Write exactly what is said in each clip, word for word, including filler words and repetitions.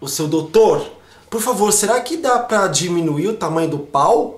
O seu doutor, por favor, será que dá pra diminuir o tamanho do pau?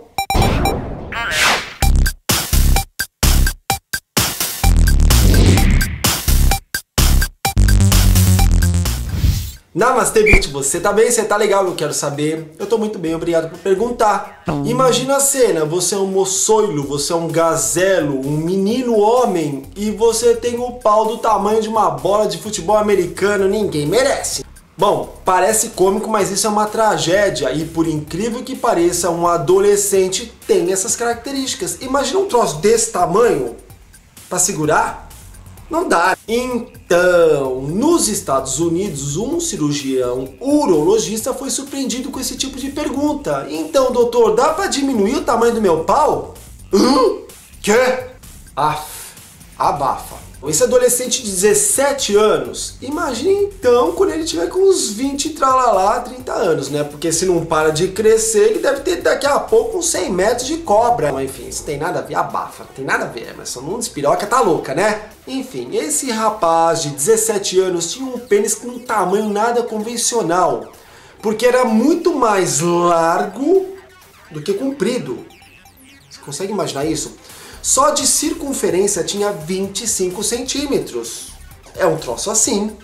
Namastê, Beat, você tá bem? Você tá legal? Eu quero saber. Eu tô muito bem, obrigado por perguntar. Imagina a cena, você é um moçoilo, você é um gazelo, um menino homem e você tem o pau do tamanho de uma bola de futebol americano, ninguém merece. Bom, parece cômico, mas isso é uma tragédia e por incrível que pareça, um adolescente tem essas características. Imagina um troço desse tamanho pra segurar? Não dá. Então, nos Estados Unidos, um cirurgião urologista foi surpreendido com esse tipo de pergunta. Então, doutor, dá pra diminuir o tamanho do meu pau? Hum? Quê? Aff, abafa. Esse adolescente de dezessete anos, imagine então quando ele tiver com uns vinte, tralalá, trinta anos, né? Porque se não para de crescer, ele deve ter daqui a pouco uns cem metros de cobra. Mas, enfim, isso tem nada a ver, abafa, tem nada a ver, mas só não despiroca, tá louca, né? Enfim, esse rapaz de dezessete anos tinha um pênis com um tamanho nada convencional, porque era muito mais largo do que comprido. Você consegue imaginar isso? Só de circunferência tinha vinte e cinco centímetros. É um troço assim.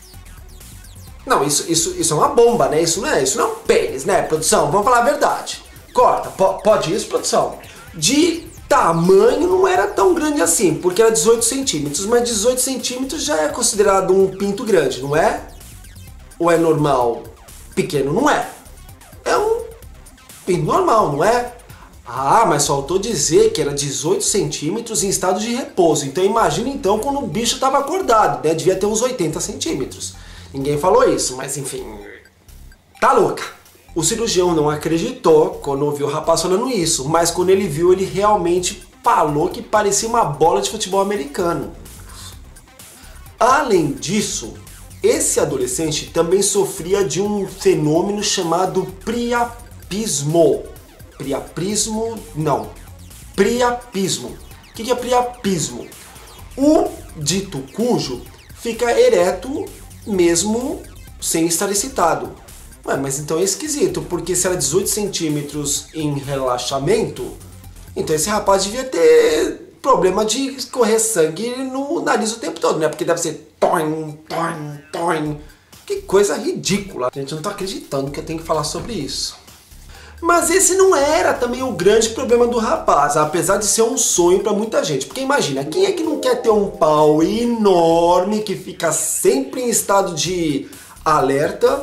Não, isso, isso, isso é uma bomba, né? Isso não é, isso não é um pênis, né, produção? Vamos falar a verdade. Corta, po- pode isso, produção? De tamanho não era tão grande assim, porque era dezoito centímetros, mas dezoito centímetros já é considerado um pinto grande, não é? Ou é normal? Pequeno não é. É um pinto normal, não é? Ah, mas faltou dizer que era dezoito centímetros em estado de repouso. Então imagina então quando o bicho estava acordado, né? Devia ter uns oitenta centímetros. Ninguém falou isso, mas enfim... Tá louca. O cirurgião não acreditou quando ouviu o rapaz falando isso, mas quando ele viu, ele realmente falou que parecia uma bola de futebol americano. Além disso, esse adolescente também sofria de um fenômeno chamado priapismo. Priapismo, não, priapismo. O que é priapismo? O dito cujo fica ereto mesmo sem estar excitado. Ué, mas então é esquisito, porque se era dezoito centímetros em relaxamento, então esse rapaz devia ter problema de escorrer sangue no nariz o tempo todo, né? Porque deve ser toim, toim, toim. Que coisa ridícula. Gente, eu não tô acreditando que eu tenho que falar sobre isso. Mas esse não era também o grande problema do rapaz, apesar de ser um sonho para muita gente. Porque imagina, quem é que não quer ter um pau enorme que fica sempre em estado de alerta,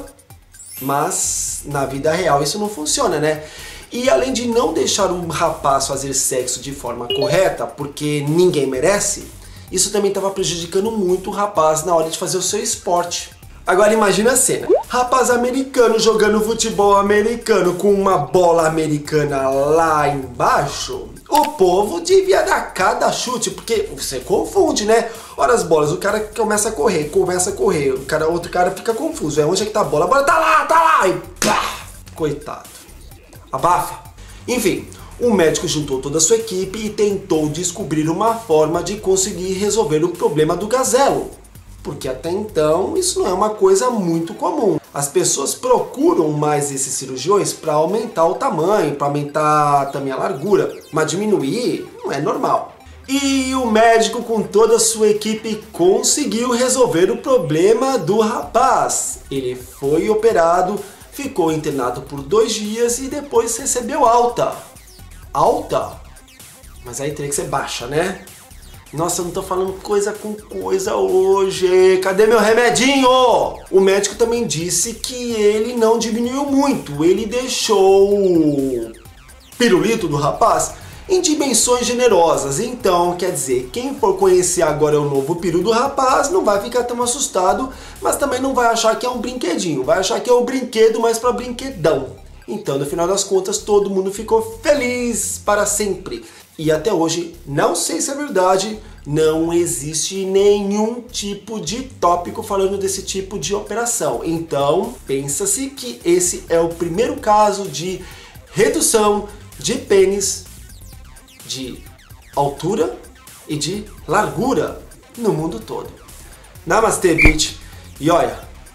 mas na vida real isso não funciona, né? E além de não deixar um rapaz fazer sexo de forma correta, porque ninguém merece, isso também estava prejudicando muito o rapaz na hora de fazer o seu esporte. Agora imagina a cena, rapaz americano jogando futebol americano com uma bola americana lá embaixo, o povo devia dar cada chute, porque você confunde, né? Ora as bolas, o cara começa a correr, começa a correr, o cara, outro cara fica confuso, é onde é que tá a bola? A bola tá lá, tá lá, e pá, coitado, abafa. Enfim, o médico juntou toda a sua equipe e tentou descobrir uma forma de conseguir resolver o problema do gazelo. Porque até então isso não é uma coisa muito comum. As pessoas procuram mais esses cirurgiões para aumentar o tamanho, para aumentar também a largura, mas diminuir não é normal. E o médico com toda a sua equipe conseguiu resolver o problema do rapaz. Ele foi operado, ficou internado por dois dias e depois recebeu alta. Alta? Mas aí teria que ser baixa, né? Nossa, eu não tô falando coisa com coisa hoje. Cadê meu remedinho? O médico também disse que ele não diminuiu muito. Ele deixou o pirulito do rapaz em dimensões generosas. Então, quer dizer, quem for conhecer agora o novo peru do rapaz não vai ficar tão assustado, mas também não vai achar que é um brinquedinho. Vai achar que é um brinquedo, mas para brinquedão. Então, no final das contas, todo mundo ficou feliz para sempre. E até hoje, não sei se é verdade, não existe nenhum tipo de tópico falando desse tipo de operação. Então, pensa-se que esse é o primeiro caso de redução de pênis de altura e de largura no mundo todo. Namastê, bitch! E olha,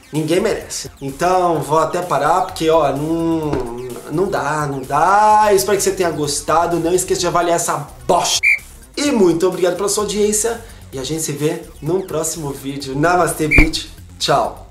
Ninguém merece. Então vou até parar porque ó, não, não dá, não dá. Espero que você tenha gostado. Não esqueça de avaliar essa bosta. E muito obrigado pela sua audiência. E a gente se vê no próximo vídeo. Namastê, bitch. Tchau.